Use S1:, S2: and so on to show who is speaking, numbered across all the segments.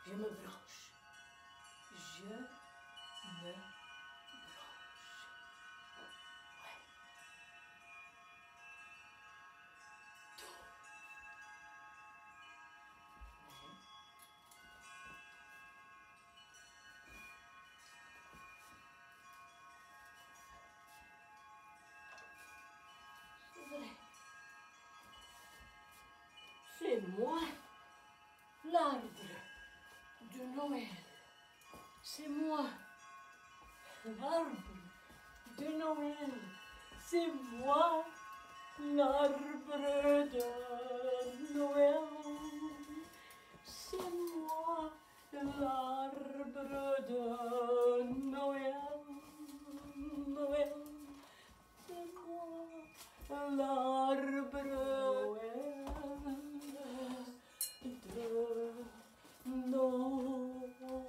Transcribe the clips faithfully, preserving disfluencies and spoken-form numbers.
S1: Je me branche. Je me branche. Ouais. Do. Ouais. C'est vrai. C'est moi, l'arbre de Noël. C'est moi, l'arbre de Noël. C'est moi, l'arbre de Noël. C'est moi, l'arbre de Noël. Noël. C'est moi, l'arbre de Noël. De Noël.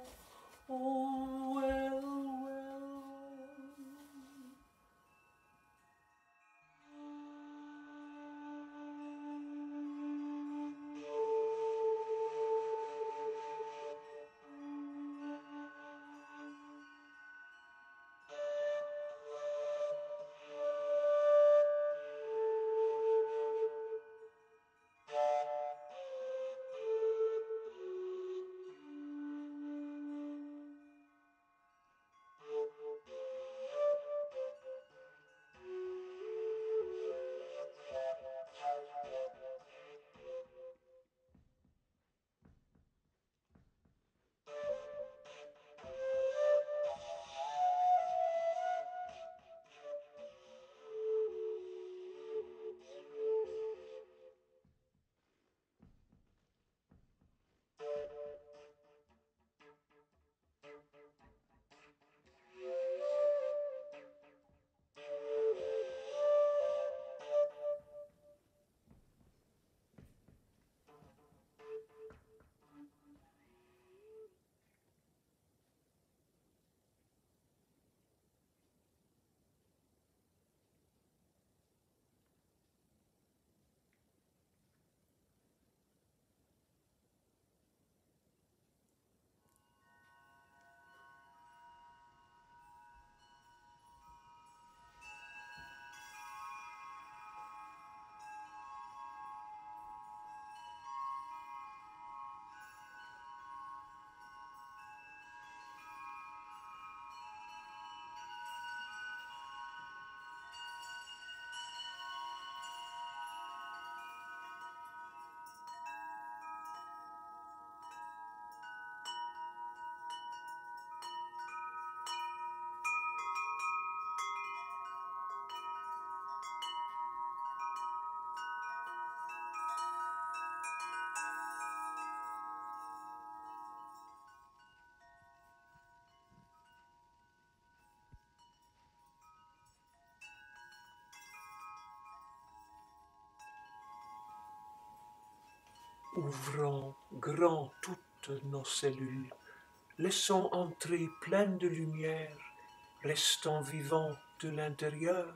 S2: Ouvrons grand toutes nos cellules, laissons entrer plein de lumière, restons vivants de l'intérieur,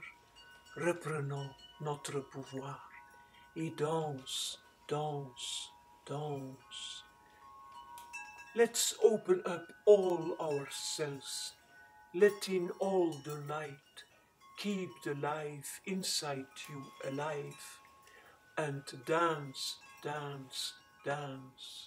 S2: reprenons notre pouvoir et danse, danse, danse. Let's open up all our cells, let in all the light, keep the life inside you alive, and dance, dance, dance.